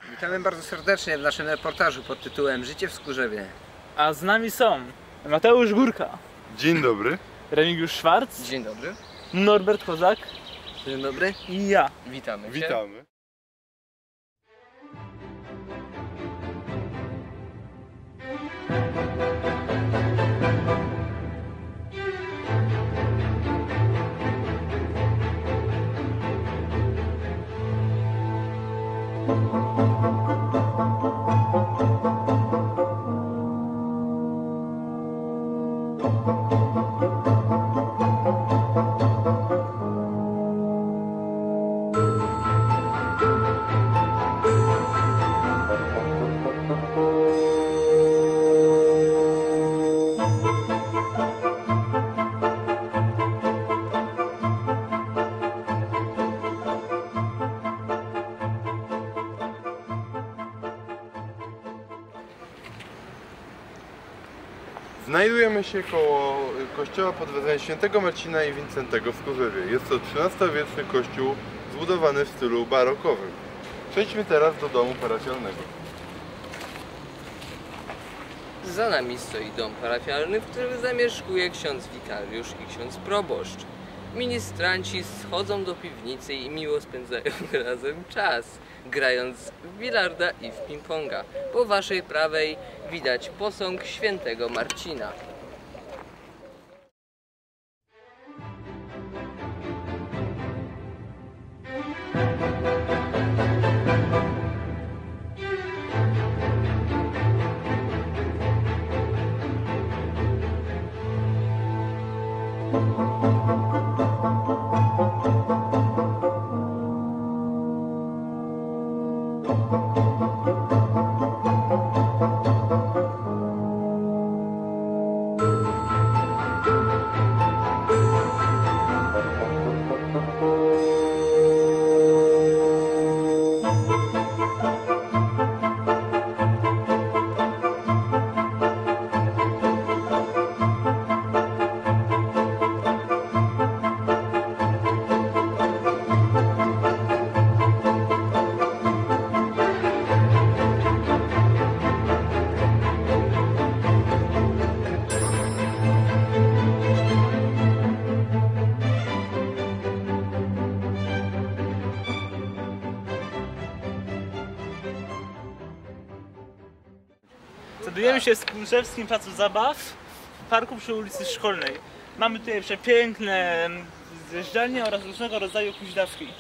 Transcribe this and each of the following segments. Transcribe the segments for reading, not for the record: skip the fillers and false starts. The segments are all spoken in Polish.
Witamy bardzo serdecznie w naszym reportażu pod tytułem Życie w Skórzewie. A z nami są Mateusz Górka. Dzień dobry. Remigiusz Szwarc. Dzień dobry. Norbert Kozak. Dzień dobry. I ja. Witamy cię. Witamy. Znajdujemy się koło kościoła pod wezwaniem Świętego Marcina i Wincentego w Skórzewie. Jest to XIII-wieczny kościół zbudowany w stylu barokowym. Przejdźmy teraz do domu parafialnego. Za nami stoi dom parafialny, w którym zamieszkuje ksiądz wikariusz i ksiądz proboszcz. Ministranci schodzą do piwnicy i miło spędzają razem czas, grając w bilarda i w ping-ponga. Po waszej prawej widać posąg świętego Marcina. Znajdujemy się w Skórzewskim Placu Zabaw, w parku przy ulicy Szkolnej. Mamy tutaj przepiękne zjeżdżalnie oraz różnego rodzaju huźdawki.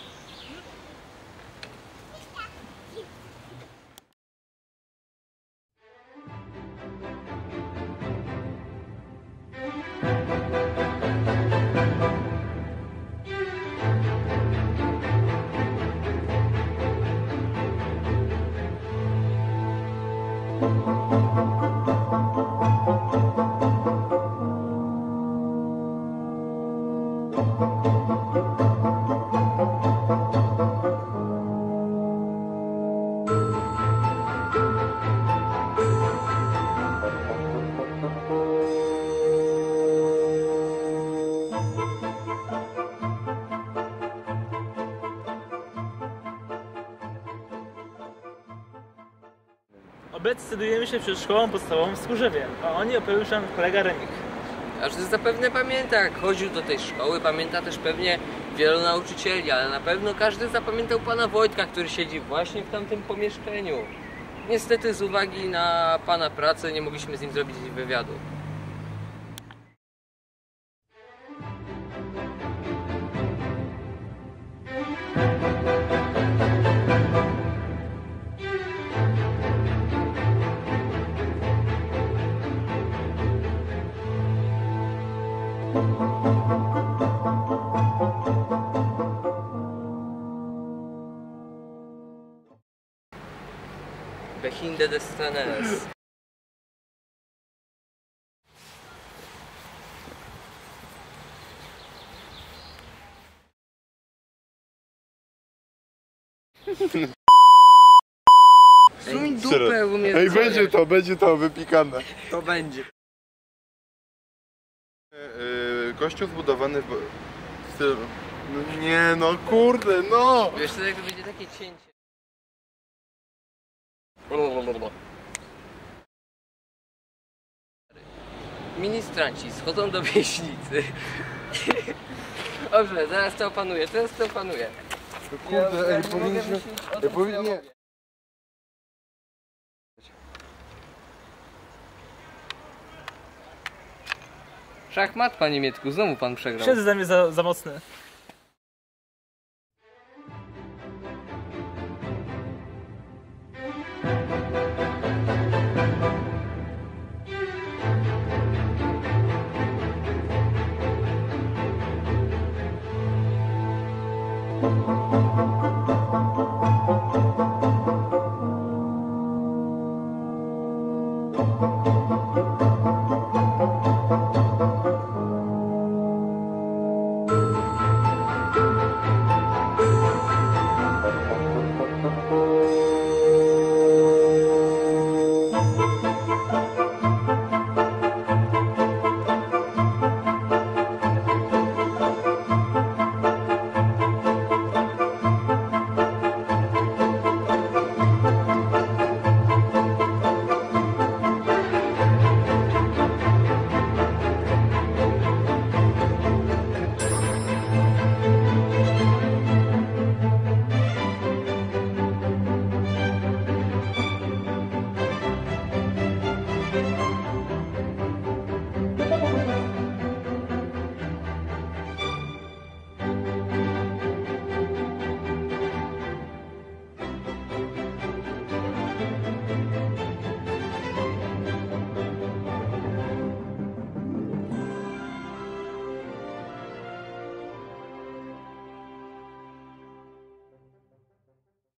Obecnie znajdujemy się przed szkołą podstawową w Skórzewie, a oni opowiedział nam kolega Remik. Każdy zapewne pamięta, jak chodził do tej szkoły, pamięta też pewnie wielu nauczycieli, ale na pewno każdy zapamiętał pana Wojtka, który siedzi właśnie w tamtym pomieszczeniu. Niestety z uwagi na pana pracę nie mogliśmy z nim zrobić wywiadu. Behinde des Stranes. Suń dupę u mnie. Ej, będzie to wypikane. To będzie. Kościół zbudowany w stylu... No nie, no kurde, no! Wiesz co, jak będzie takie cięcie. Ministranci schodzą do wieśnicy. Dobrze, zaraz to opanuję, teraz to opanuję. Kurde, ej, powinniśmy... Nie. Szachmat, panie Mietku, znowu pan przegrał. Siedzę za mnie za mocny.